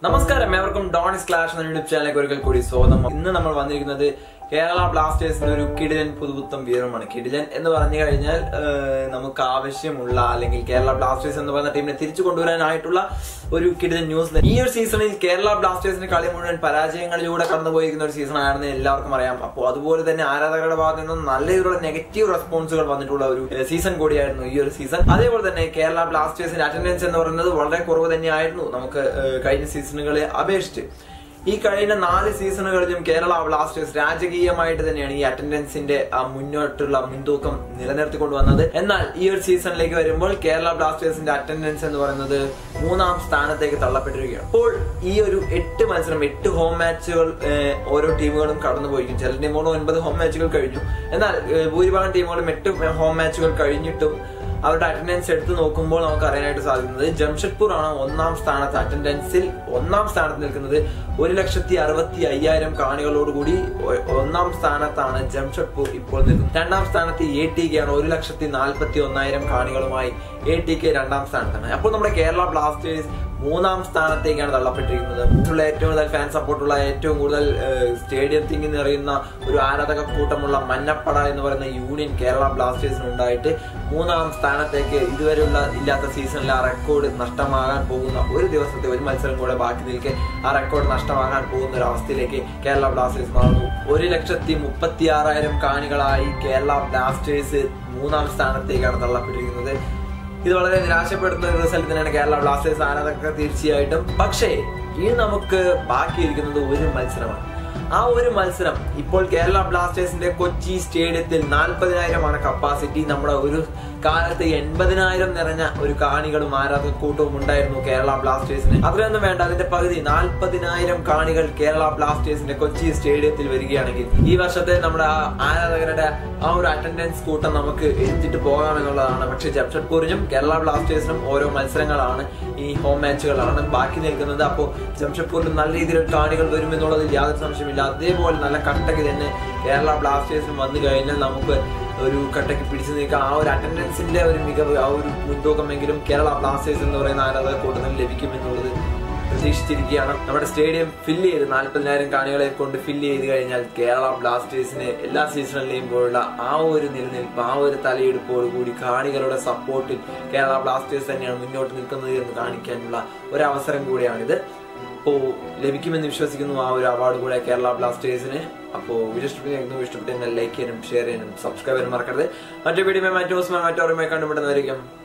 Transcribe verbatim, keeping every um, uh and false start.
നമസ്കാരം, ഏവർക്കും ഡോണിസ് ക്ലാഷ് എന്ന യൂട്യൂബ് ചാനലിലേക്ക് ഒരിക്കൽ കൂടി സ്വാഗതം. ഇന്ന് നമ്മൾ വന്നിരിക്കുന്നത് കേരള ബ്ലാസ്റ്റേഴ്സിന്റെ ഒരു കിടിലൻ പുതുപുത്തൻ വീരമാണ്. കിടിലൻ എന്ന് പറഞ്ഞു കഴിഞ്ഞാൽ നമുക്ക് ആവശ്യമുള്ള അല്ലെങ്കിൽ കേരള ബ്ലാസ്റ്റേഴ്സ് എന്ന് പറയുന്ന ടീമിനെ തിരിച്ചു കൊണ്ടുവരാനായിട്ടുള്ള ഒരു കിടിലൻ ന്യൂസ്. ഈ ഒരു സീസണിൽ കേരള ബ്ലാസ്റ്റേഴ്സിന്റെ കളി മുഴുവൻ പരാജയങ്ങളിലൂടെ കടന്നുപോയിരിക്കുന്ന ഒരു സീസൺ ആണെന്ന് എല്ലാവർക്കും അറിയാം. അപ്പോൾ അതുപോലെ തന്നെ ആരാധകരുടെ ഭാഗത്ത് നിന്നും നല്ല രീതിയിലുള്ള നെഗറ്റീവ് റെസ്പോൺസുകൾ വന്നിട്ടുള്ള ഒരു സീസൺ കൂടിയായിരുന്നു ഈ ഒരു സീസൺ. അതേപോലെ തന്നെ കേരള ബ്ലാസ്റ്റേഴ്സിന്റെ അറ്റൻഡൻസ് എന്ന് പറയുന്നത് വളരെ കുറവ് തന്നെയായിരുന്നു നമുക്ക് കഴിഞ്ഞ സീസണുകളെ അപേക്ഷിച്ച്. ഈ കഴിഞ്ഞ നാല് സീസണുകളിലും കേരള ബ്ലാസ്റ്റേഴ്സ് രാജകീയമായിട്ട് തന്നെയാണ് ഈ അറ്റൻഡൻസിന്റെ ആ മുന്നോട്ടുള്ള മുൻതൂക്കം നിലനിർത്തിക്കൊണ്ടുവന്നത്. എന്നാൽ ഈ ഒരു സീസണിലേക്ക് വരുമ്പോൾ കേരള ബ്ലാസ്റ്റേഴ്സിന്റെ അറ്റൻഡൻസ് എന്ന് പറയുന്നത് മൂന്നാം സ്ഥാനത്തേക്ക് തള്ളപ്പെട്ടിരിക്കുകയാണ്. അപ്പോൾ ഈ ഒരു എട്ട് മത്സരം എട്ട് ഹോം മാച്ചുകൾ ഓരോ ടീമുകളും കടന്നുപോയിരിക്കും. ചില ടീമുകളും ഒൻപത് ഹോം മാച്ചുകൾ കഴിഞ്ഞു. എന്നാൽ ഭൂരിഭാഗം ടീമുകളും എട്ട് ഹോം മാച്ചുകൾ കഴിഞ്ഞിട്ടും അവരുടെ അറ്റൻഡൻസ് എടുത്ത് നോക്കുമ്പോൾ നമുക്ക് അറിയാനായിട്ട് സാധിക്കുന്നത് ജംഷഡ്പൂർ ആണ് ഒന്നാം സ്ഥാനത്ത്. അറ്റൻഡൻസിൽ ഒന്നാം സ്ഥാനത്ത് നിൽക്കുന്നത് ഒരു ലക്ഷത്തി അറുപത്തി അയ്യായിരം കാണികളോടുകൂടി ഒന്നാം സ്ഥാനത്താണ് ജംഷഡ്പൂർ ഇപ്പോൾ നിൽക്കുന്നത്. രണ്ടാം സ്ഥാനത്ത് എ ടി കെ ആണ് ഒരു ലക്ഷത്തി നാൽപ്പത്തി ഒന്നായിരം കാണികളുമായി എ ടി കെ രണ്ടാം സ്ഥാനത്താണ്. അപ്പോൾ നമ്മുടെ കേരള ബ്ലാസ്റ്റേഴ്സ് മൂന്നാം സ്ഥാനത്തേക്കാണ് തള്ളപ്പെട്ടിരിക്കുന്നത്. ഏറ്റവും കൂടുതൽ ഫാൻ സപ്പോർട്ടുള്ള, ഏറ്റവും കൂടുതൽ സ്റ്റേഡിയം തിങ്ങി നിറയുന്ന ഒരു ആരാധക കൂട്ടമുള്ള മന്നപ്പട എന്ന് പറയുന്ന യൂണിയൻ കേരള ബ്ലാസ്റ്റേഴ്സിന് ഉണ്ടായിട്ട് മൂന്നാം സ്ഥാനത്തേക്ക് ഇതുവരെയുള്ള ഇല്ലാത്ത സീസണിൽ ആ റെക്കോർഡ് നഷ്ടമാകാൻ പോകുന്ന ഒരു ദിവസത്തെ ഒരു മത്സരം കൂടെ ബാക്കി നിൽക്കെ ആ റെക്കോർഡ് നഷ്ടമാകാൻ പോകുന്ന ഒരു അവസ്ഥയിലേക്ക് കേരള ബ്ലാസ്റ്റേഴ്സ് മാറുന്നു. ഒരു ലക്ഷത്തി മുപ്പത്തി ആറായിരം കാണികളായി കേരള ബ്ലാസ്റ്റേഴ്സ് മൂന്നാം സ്ഥാനത്തേക്കാണ് തള്ളപ്പെട്ടിരിക്കുന്നത്. ഇത് വളരെ നിരാശപ്പെടുത്തുന്ന ഒരു റിസൾട്ട് തന്നെയാണ് കേരള ബ്ലാസ്റ്റേഴ്സ് ആരാധകർക്ക് തീർച്ചയായിട്ടും. പക്ഷേ ഇനി നമുക്ക് ബാക്കിയിരിക്കുന്നത് ഒരു മത്സരമാണ്. ആ ഒരു മത്സരം ഇപ്പോൾ കേരള ബ്ലാസ്റ്റേഴ്സിന്റെ കൊച്ചി സ്റ്റേഡിയത്തിൽ നാൽപ്പതിനായിരമാണ് കപ്പാസിറ്റി. നമ്മുടെ ഒരു കാലത്ത് എൺപതിനായിരം നിറഞ്ഞ ഒരു കാണികളും ആരാധക കൂട്ടവും ഉണ്ടായിരുന്നു കേരള ബ്ലാസ്റ്റേഴ്സിന്. അത്രയൊന്നും വേണ്ട, അതിന്റെ പകുതി നാൽപ്പതിനായിരം കാണികൾ കേരള ബ്ലാസ്റ്റേഴ്സിന്റെ കൊച്ചി സ്റ്റേഡിയത്തിൽ വരികയാണെങ്കിൽ ഈ വർഷത്തെ നമ്മുടെ ആരാധകരുടെ ആ ഒരു അറ്റൻഡൻസ് കൂട്ടം നമുക്ക് എടുത്തിട്ട് പോകാമെന്നുള്ളതാണ്. പക്ഷെ ജംഷഡ്പൂരിനും കേരള ബ്ലാസ്റ്റേഴ്സിനും ഓരോ മത്സരങ്ങളാണ്, ഈ ഹോം മാച്ചുകളാണ് ബാക്കി നിൽക്കുന്നത്. അപ്പോൾ ജംഷഡ്പൂരിൽ നല്ല രീതിയിൽ കാണികൾ വരുമെന്നുള്ളതിൽ യാതൊരു സംശയമില്ല. അതേപോലെ നല്ല കട്ടക്ക് തന്നെ കേരള ബ്ലാസ്റ്റേഴ്സിനും വന്നു കഴിഞ്ഞാൽ നമുക്ക് ഒരു കട്ടക്ക് പിടിച്ചു നിൽക്കാം. ആ ഒരു അറ്റൻഡൻസിന്റെ ഒരു മികവ്, ആ ഒരു മുൻതൂക്കമെങ്കിലും കേരള ബ്ലാസ്റ്റേഴ്സ് എന്ന് പറയുന്ന ആരാധക കൂട്ടത്തിൽ ലഭിക്കുമെന്നുള്ളത് പ്രതീക്ഷിച്ചിരിക്കുകയാണ്. നമ്മുടെ സ്റ്റേഡിയം ഫില്ല് ചെയ്ത് നാൽപ്പതിനായിരം കാണികളെ കൊണ്ട് ഫില്ല് ചെയ്ത് കഴിഞ്ഞാൽ കേരള ബ്ലാസ്റ്റേഴ്സിന് എല്ലാ സീസണിലെയും പോലുള്ള ആ ഒരു നിലനിൽപ്പ്, ആ ഒരു തലയെടുപ്പോടുകൂടി കാണികളുടെ സപ്പോർട്ടിൽ കേരള ബ്ലാസ്റ്റേഴ്സ് തന്നെയാണ് മുന്നോട്ട് നിൽക്കുന്നത് എന്ന് കാണിക്കാനുള്ള ഒരു അവസരം കൂടിയാണിത്. അപ്പോൾ ലഭിക്കുമെന്ന് വിശ്വസിക്കുന്നു ആ ഒരു അവാർഡ് കൂടെ കേരള ബ്ലാസ്റ്റേഴ്സിന്. അപ്പോൾ വീഡിയോ ഇഷ്ടപ്പെട്ടെങ്കിൽ ഇഷ്ടപ്പെട്ടെങ്കിൽ ലൈക്ക് ചെയ്യാനും ഷെയർ ചെയ്യാനും സബ്സ്ക്രൈബ് ചെയ്യാനും മറക്കരുത്. മറ്റു വീഡിയോ മറ്റു ദിവസം മറ്റോരുമായി കണ്ടുപിടുന്നതായിരിക്കും.